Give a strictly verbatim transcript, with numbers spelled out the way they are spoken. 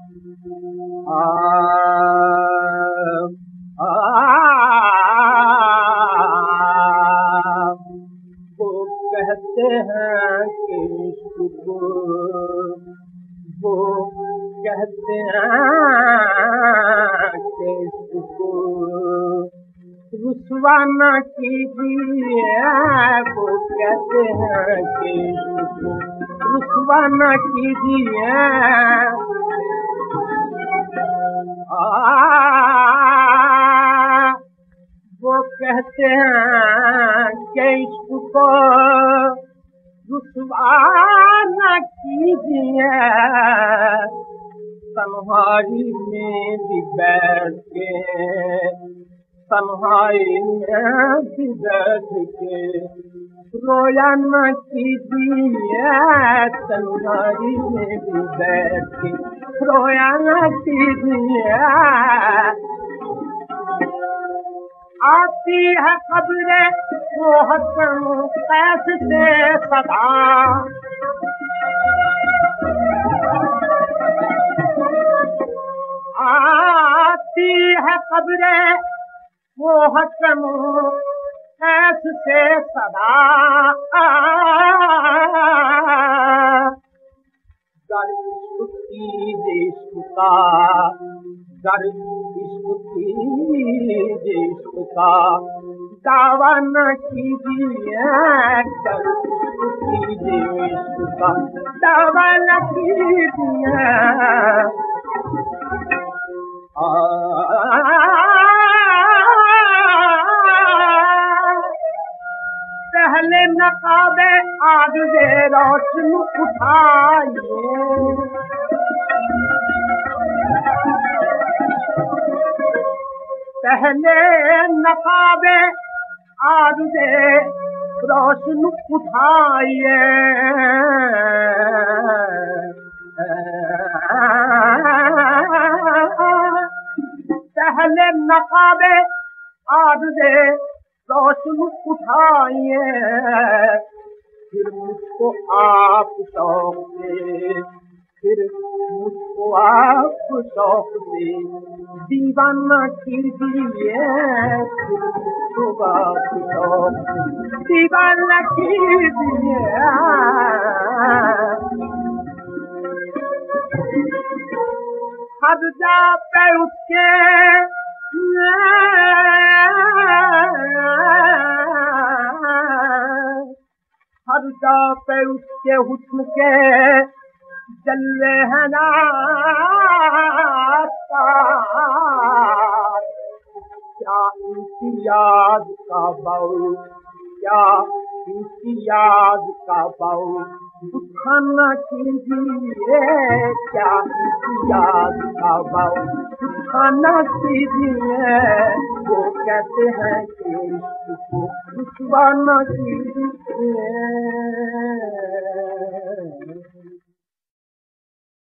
आ, आ, वो कहते हैं कि वो कहते हैं कि रुसवा न कीजिए, वो कहते हैं कि रुसवा न कीजिए। आ, वो कहते हैं कि इसको रुसवा न कीजिए। तन्हाई में भी बैठ के, तन्हाई में भी बैठ के रोया न कीजिए। तन्हाई में भी बैठ के रोया न कीजिए। आती है खबरें वो हसन कैस से सदा, आती है खबरें वो हसन कैस से सदा। गर इश्क कीजिए इश्क का, गर इश्क कीजिए इश्क का दावा न कीजिए। गर इश्क कीजिए इश्क का दावा न कीजिए। पहले नकाबे आग से रोशन उठाइए, पहले नकाबे आग से रोशन उठाइए। पहले नकाबे आग से रोशन उठाइए। फिर मुझको आप शौक से, फिर मुझको आप शौक से दीवाना कीजिए। फिर मुझको आप शौक से दीवाना कीजिए। हर जा पे उसके हर जा पे उसके हुस्न के जल्ले हैं नातार। क्या इम्तियाज का बाऊ, क्या इम्तियाज का बाऊ दुखा न कीजिए। क्या इम्तियाज का बाऊ दुखा न कीजिए। वो कहते हैं कि इसको रुसवा न कीजिए।